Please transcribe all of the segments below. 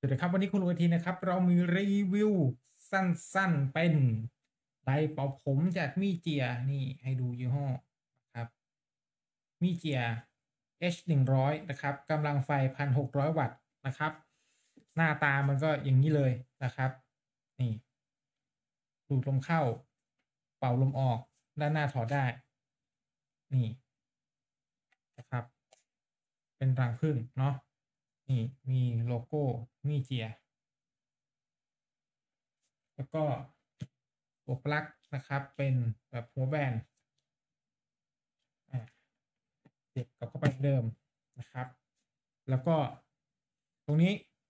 วัสดีครับวันนี้คุณลุงทีนะครับเรามีรีวิวสั้นๆเป็นไดร์เป่าผมจากมี่เจียนี่ให้ดูยี่ห้อครับมี่เจีย H100นะครับกำลังไฟ1,600วัตต์นะครับหน้าตามันก็อย่างนี้เลยนะครับนี่ดูดลมเข้าเป่าลมออกด้านหน้าถอดได้นี่นะครับเป็นรังผึ้งเนาะนี่มีโลโก้มี่เจีย แล้วก็ตัวปลั๊กนะครับเป็นแบบหัวแบนอ่าเสียบกลับเข้าไปเดิมนะครับแล้วก็ตรงนี้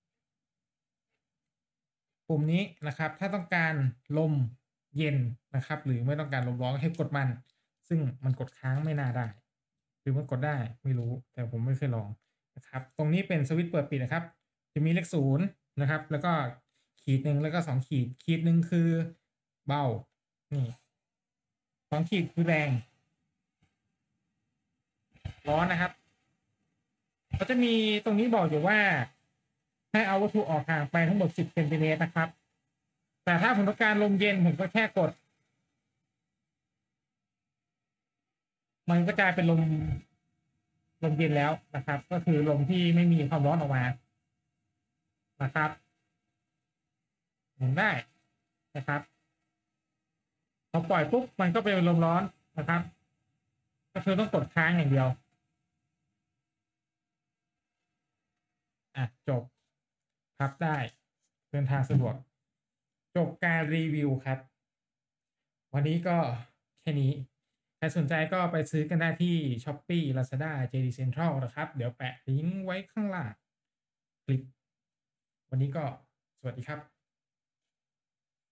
ปุ่มนี้นะครับถ้าต้องการลมเย็นนะครับหรือไม่ต้องการลมร้อนให้กดมันซึ่งมันกดค้างไม่น่าได้หรือมันกดได้ไม่รู้แต่ผมไม่เคยลองนะครับตรงนี้เป็นสวิตช์เปิดปิดนะครับจะมีเลขศูนย์นะครับแล้วก็ขีดหนึ่งแล้วก็2 ขีดหนึ่งคือเบานี่2 ขีดคือแรงร้อนนะครับ เขาจะมีตรงนี้บอกอยู่ว่าให้เอาวัตถุออกห่างไปทั้งหมด10 เซนติเมตรนะครับแต่ถ้าผมต้องการลมเย็นผมก็แค่กดมันก็จะเป็นลมเย็นแล้วนะครับก็คือลมที่ไม่มีความร้อนออกมานะครับหมุนได้นะครับพอปล่อยปุ๊บมันก็เป็นลมร้อนนะครับก็คือต้องกดค้างอย่างเดียวจบพับได้เดินทางสะดวกจบการรีวิวครับวันนี้ก็แค่นี้ใครสนใจก็ไปซื้อกันได้ที่ Shopee Lazada JD Central นะครับเดี๋ยวแปะลิงก์ไว้ข้างล่างคลิปวันนี้ก็สวัสดีครับ